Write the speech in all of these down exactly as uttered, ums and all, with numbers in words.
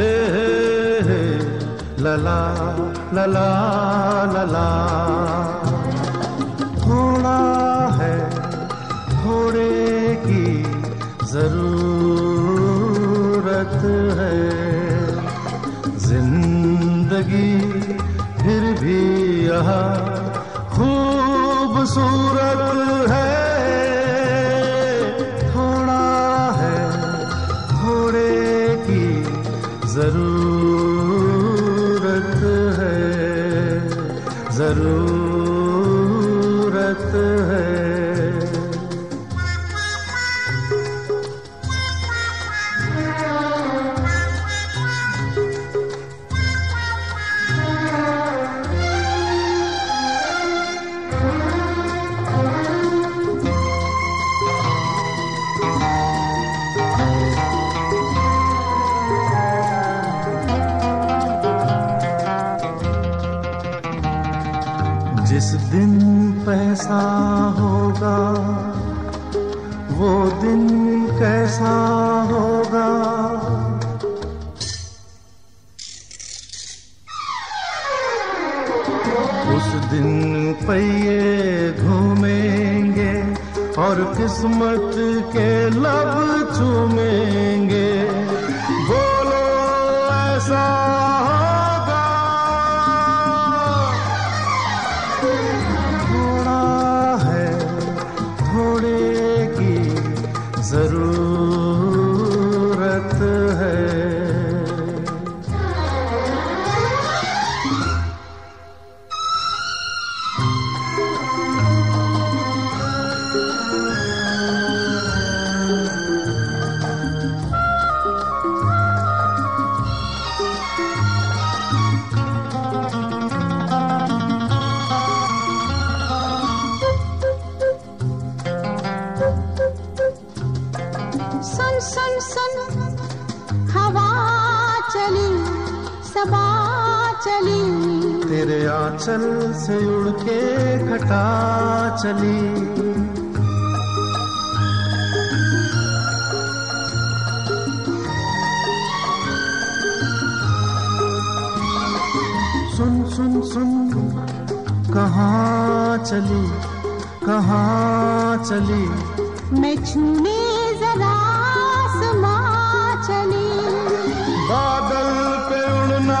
लला लला लला। थोड़ा है थोड़े की जरूरत है, जिंदगी फिर भी यहाँ खूबसूरत है। थोड़ा है थोड़े की जरूरत है, जरूरत है। जिस दिन पैसा होगा वो दिन कैसा होगा, उस दिन पहिए घूमेंगे और किस्मत के लब चूमेंगे। बोलो ऐसा जरूरत है। तेरे आंचल से उड़ के घटा चली, सुन सुन सुन कहाँ चली कहाँ चली, मैं छूने जरा समा चली। बादल पे उड़ना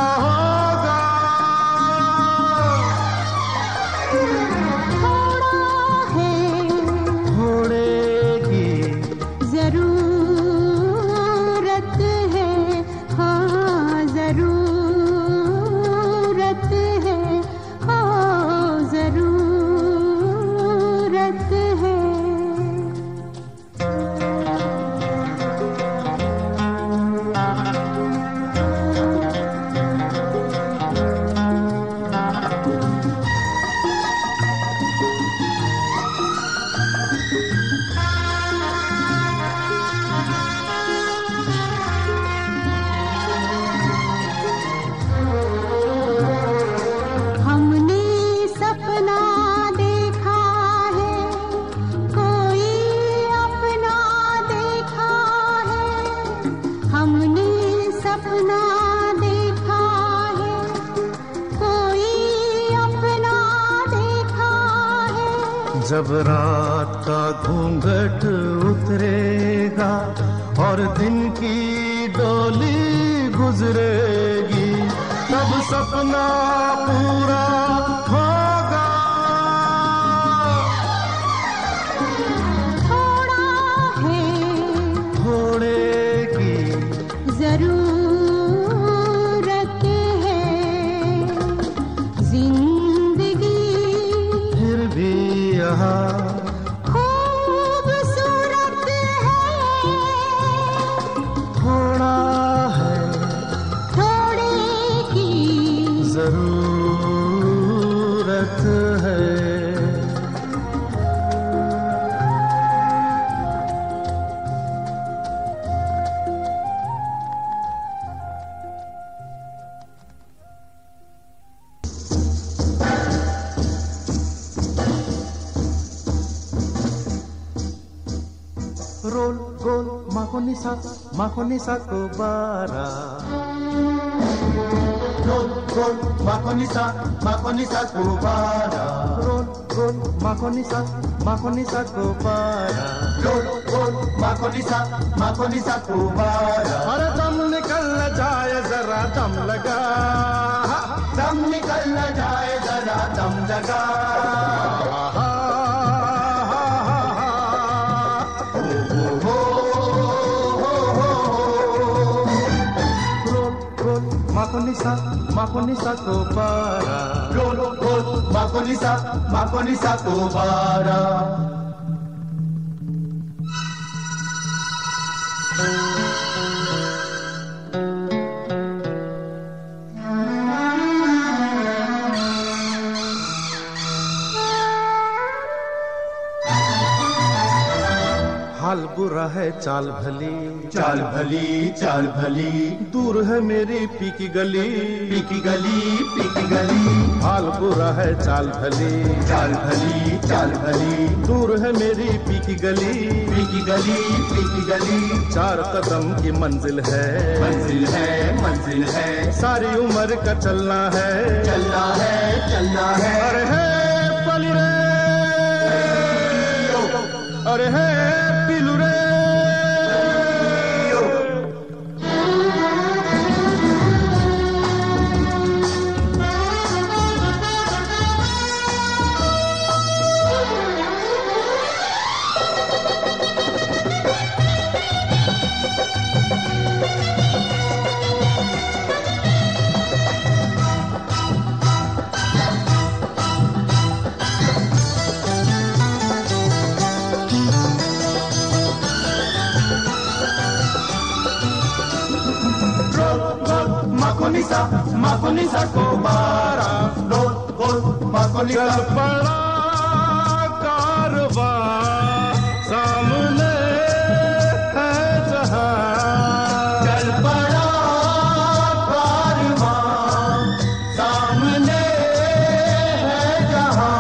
जब रात का घूंघट उतरेगा और दिन की डोली गुजरेगी, तब सपना पूरा होगा। थोड़ा है थोड़े की जरूरत है, जिंदगी फिर भी यहाँ खूबसूरत है। थोड़ा है थोड़े की जरूरत है। रोल गोल माखो निसा माखो निसा को बारा, roll, makonisa, makonisa kubara. Roll, roll, makonisa, makonisa kubara. Roll, roll, makonisa, makonisa kubara. अरे दम निकल न जाए जरा दम लगा, दम निकल न जाए जरा दम लगा. Makonisa, makonisa kubara. Roll, roll, makonisa, makonisa kubara. हाल बुरा है चाल भली, चाल भली, चाल भली. दूर है मेरी पीकी गली, पीकी गली, पीकी गली. हाल बुरा है चाल भली, चाल भली, चाल भली. दूर है मेरी पीकी गली, पीकी गली, पीकी गली. चार कदम की मंजिल है, मंजिल है, मंजिल है. सारी उम्र का चलना है, चलना है, चलना है. अरे है पली रे, अरे है पिलू रे. Makonisa, makonisa kubara. Roll, roll, makonisa. चल पड़ा कारवां, सामने है जहां. चल पड़ा कारवां, सामने है जहां.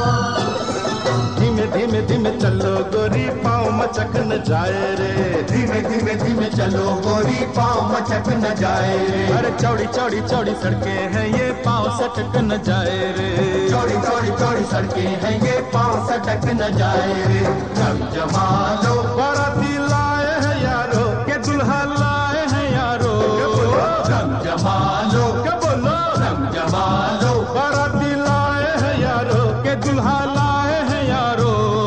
धीमे धीमे धीमे चलो गोरी, पाँव मचक न जाए रे. धीमे धीमे धीमे चलो गोरी, पाँव मचक न जाए रे. अरे चौड़ी चौड़ी चौड़ी सड़कें हैं ये, पाँव सटक न जाए रे. चौड़ी चौड़ी चौड़ी सड़कें हैं ये, पाँव सटक न जाए रे. जम जमा लो, बाराती लाए हैं यारो, के दुल्हा लाए हैं यारो. जम जमा लो, क्या बोलो, जम जमा लो. बाराती लाए हैं यारो, के दुल्हा लाए हैं यारो.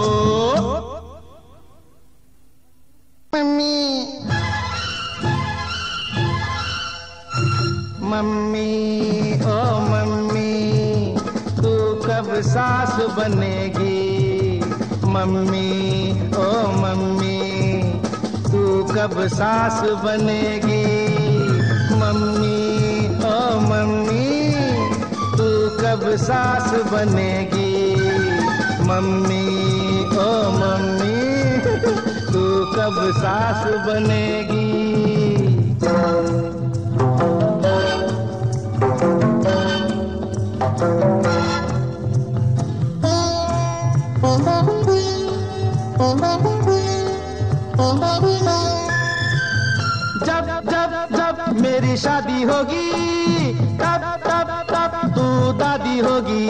मम्मी, ओ मम्मी, तू कब सास बनेगी. मम्मी, ओ मम्मी, तू कब सास बनेगी. मम्मी, ओ मम्मी, तू कब सास बनेगी. मम्मी, ओ मम्मी, तू कब सास बनेगी. जब जब जब मेरी शादी होगी, तब तब तब तू दादी होगी.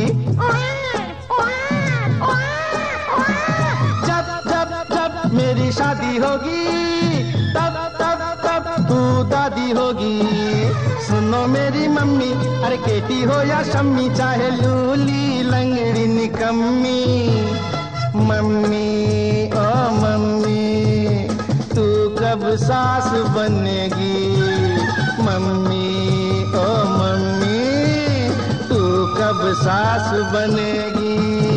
जब जब जब मेरी शादी होगी, तब तब तब तू दादी होगी. सुनो मेरी मम्मी, अरे केटी हो या शम्मी, चाहे लूली लंगड़ी निकम्मी. मम्मी, ओ मम्मी, तू कब सास बनेगी. मम्मी, ओ मम्मी, तू कब सास बनेगी.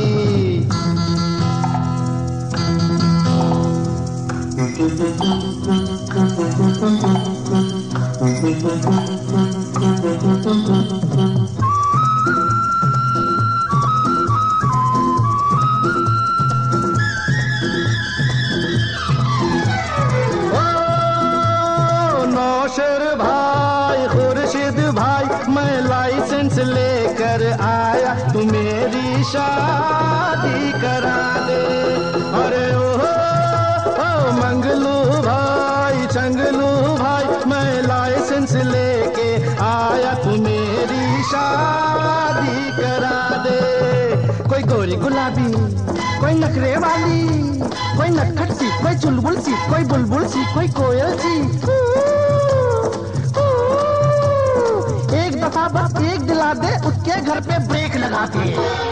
नौशर भाई, खुर्शीद भाई, मैं लाइसेंस लेकर आया, तू मेरी शादी करा दे. अरे ओ, ओ मंगलू भाई, चंगलू भाई, मैं लाइसेंस लेके आया, तू मेरी शादी करा दे। कोई गोरी गुलाबी, कोई नखरे वाली, कोई नटखट सी, कोई चुलबुल सी, कोई बुलबुल सी, कोई कोयल सी। एक दफा बस एक दिला दे, उसके घर पे ब्रेक लगा दे।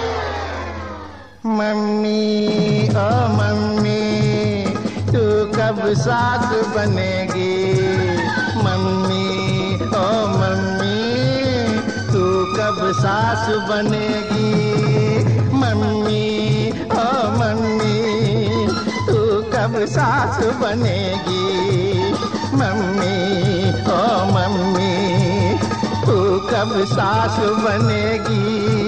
मम्मी ओ मम्मी तू कब सास बनेगी। मम्मी ओ मम्मी तू कब सास बनेगी। मम्मी ओ मम्मी तू कब सास बनेगी। मम्मी ओ मम्मी तू कब सास बनेगी।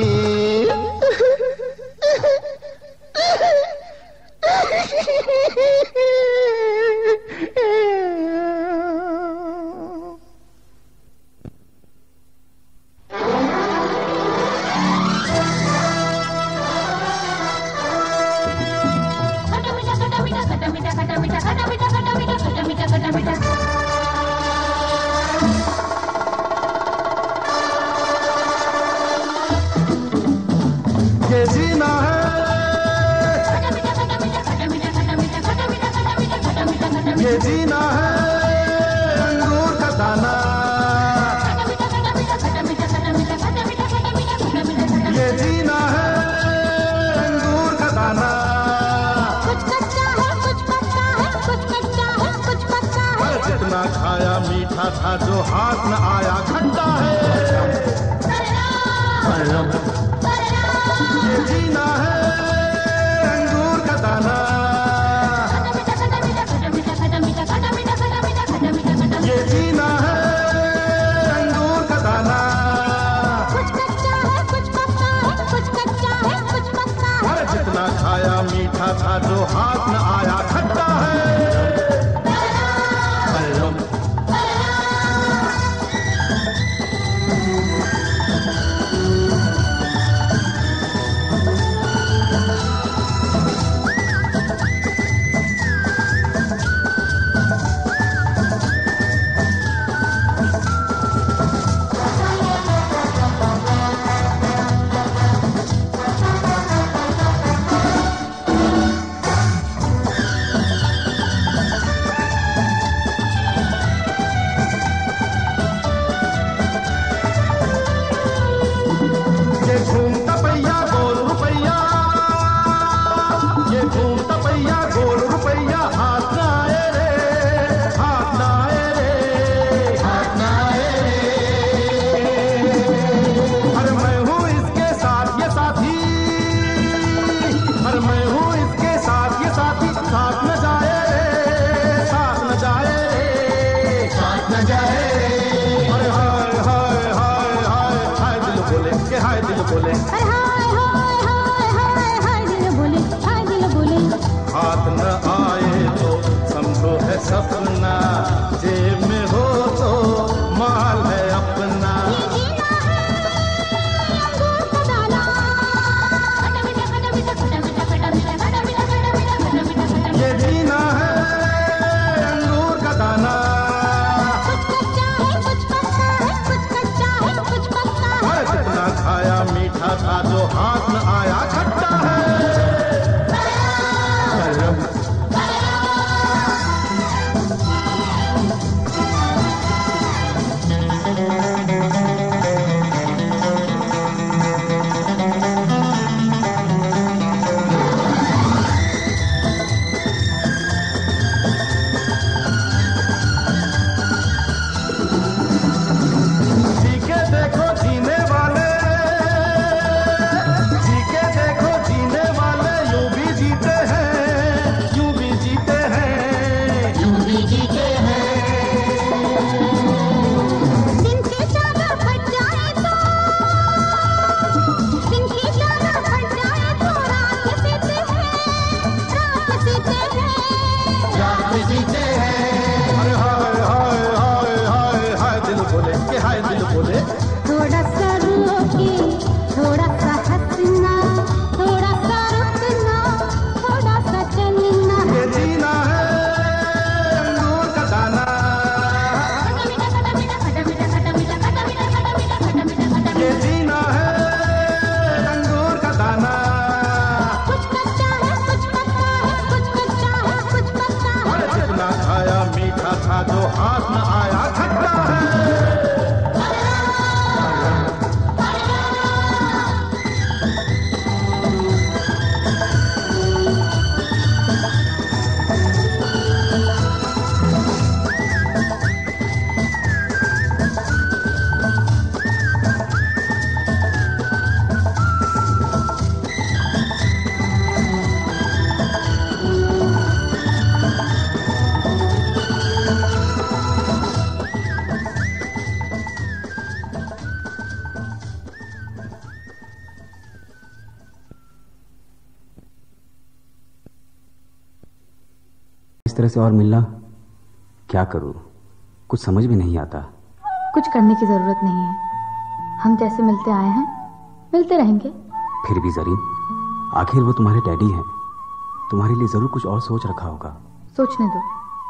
ये जीना है, ये जीना है अंगूर का दाना। ये जीना है अंगूर का दाना। कुछ कच्चा है कुछ पक्का है, कुछ कच्चा है कुछ पक्का है। जितना खाया मीठा था जो हाथ न आया खट्टा है। ये जीना है अंगूर का दाना। ये जीना है अंगूर का दाना। कुछ कच्चा है कुछ पक्का है, कुछ कच्चा है कुछ पक्का है। और जितना खाया मीठा था जो हाथ न आया खट्टा है। ये घूमता पहिया गोल रुपैया, ये घूमता पहिया गोल रुपैया। हाथ न आए रे, हाथ न आए रे, हाथ न आए रे। अरे मैं हूँ इसके साथ ये साथी, अरे मैं हूँ इसके साथ ये साथी। साथ न जाए रे, साथ न जाए रे, साथ न जाए रे। अरे हाय हाय हाय हाय हाय दिल बोले के हाय दिल बोले। अरे हाय हाय हाय हाय हाय दिल बोले, हाय दिल बोले। हाथ न आए तो समझो है सपना, जेब में हो तो माल है अपना। ये जीना है अंगूर का दाना। ये जीना है अंगूर का दाना। कुछ कच्चा है कुछ पक्का है, कुछ कच्चा है कुछ पक्का है। और जितना खाया मीठा था जो हाथ न आया खट्टा है। जी के देखो जीने वाले, जी के देखो जीने वाले यूं भी जीते हैं, यूं भी जीते हैं, यूं भी जीते हैं। दिन की चादर फट जाए तो, दिन की चादर फट जाए तो रात में सीते हैं, रात में सीते हैं, रात में जीते हैं। अरे हाय हाय हाय हाय हाय दिल बोले के हाय दिल बोले। थोड़ा सा रोके, थोड़ा सा हंसना, थोड़ा सा रुकना, थोड़ा सा चलना। ये जीना है अंगूर का दाना। ये तरह से और मिलना, क्या करूं, कुछ समझ में नहीं आता। कुछ करने की जरूरत नहीं है, हम जैसे मिलते आए हैं मिलते रहेंगे। फिर भी जरीन, आखिर वो तुम्हारे डैडी हैं, तुम्हारे लिए जरूर कुछ और सोच रखा होगा। सोचने दो।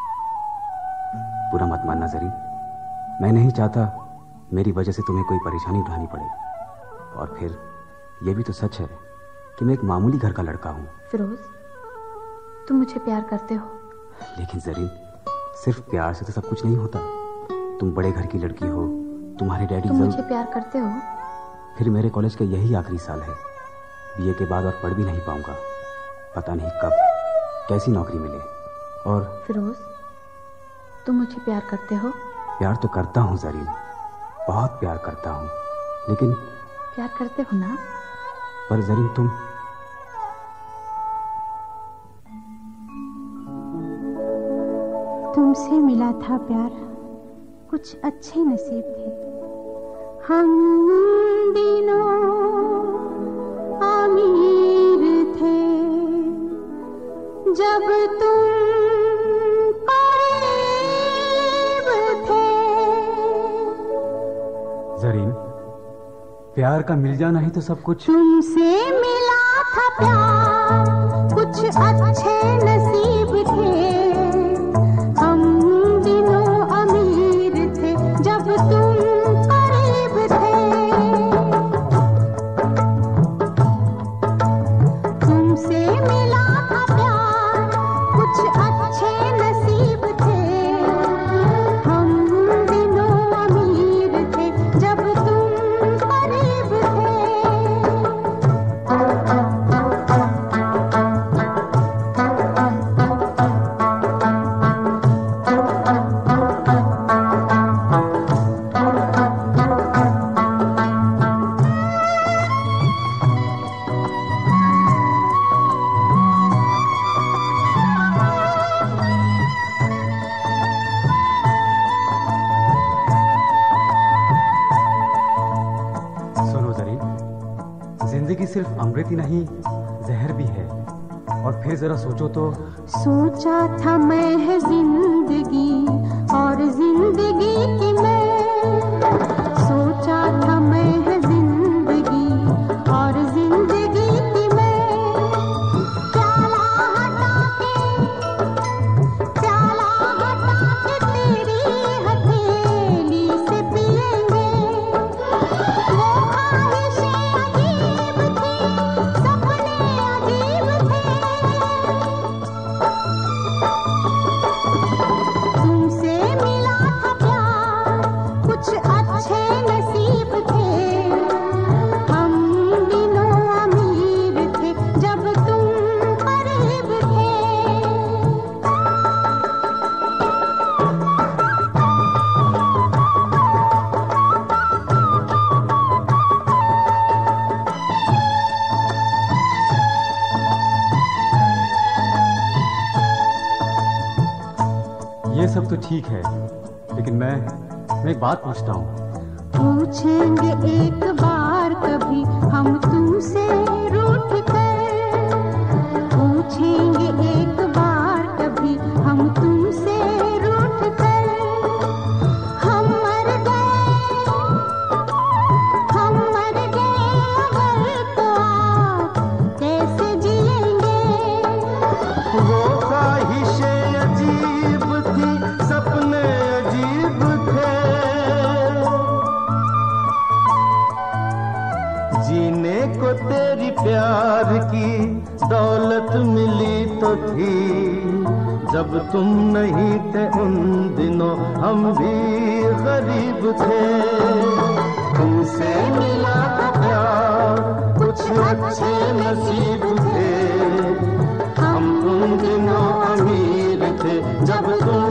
बुरा मत मानना जरीन, मैं नहीं चाहता मेरी वजह से तुम्हें कोई परेशानी उठानी पड़े। और फिर यह भी तो सच है कि मैं एक मामूली घर का लड़का हूं। फिरोज, तुम मुझे प्यार करते हो। लेकिन जरीन, सिर्फ प्यार से तो सब कुछ नहीं होता। तुम बड़े घर की लड़की हो, तुम्हारे डैडी तुम मुझे प्यार करते हो। फिर मेरे कॉलेज का यही आखिरी साल है, बीए के बाद और पढ़ भी नहीं पाऊंगा। पता नहीं कब कैसी नौकरी मिले। और फिरोज, तुम मुझे प्यार करते हो। प्यार तो करता हूं जरीन, बहुत प्यार करता हूं, लेकिन प्यार करते हो ना। पर जरीन, तुम तुमसे मिला था प्यार, कुछ अच्छे नसीब थे। हम दिनों अमीर थे जब तुम करीब थे। जरीन, प्यार का मिल जाना ही तो सब कुछ। तुमसे मिला था प्यार, कुछ अच्छे नसीब थे। हम दिनों अमीर थे जब तुम करीब थे। तुमसे मिला था प्यार, कुछ अच्छे नसीब थे। हम दिनों अमीर थे जब तुम करीब थे। सुनो जरीन, जिंदगी सिर्फ अमृत ही नहीं, जहर भी है। और फिर जरा सोचो तो। सोचा था मैं है जिंदगी और जिंदगी की मैं। सोचा था मैं है जिंदगी और जिंदगी की मैं। प्याला हटा के, प्याला हटा के तेरी हथेली से पिएंगे। वो ख्वाहिशें अजीब थी, सपने अजीब थे। तुमसे मिला था प्यार, कुछ अच्छे नसीब थे। हम दिनों अमीर थे जब तुम करीब थे। ये सब तो ठीक है, लेकिन मैं मैं एक बात पूछता हूँ। पूछेंगे एक बार कभी हम तुमसे रूठ कर। पूछेंगे एक बार कभी हम तुमसे रूठ कर। हम मर गए, हम मर गए अगर तो आप कैसे जिएंगे। वो ख्वाहिशें अजीब थी, सपने अजीब थे। जीने को तेरी प्यार की दौलत मिली तो थी। जब तुम नहीं थे उन दिनों हम भी गरीब थे। तुमसे मिला था प्यार, कुछ अच्छे नसीब थे। हम उन दिनों अमीर थे जब तुम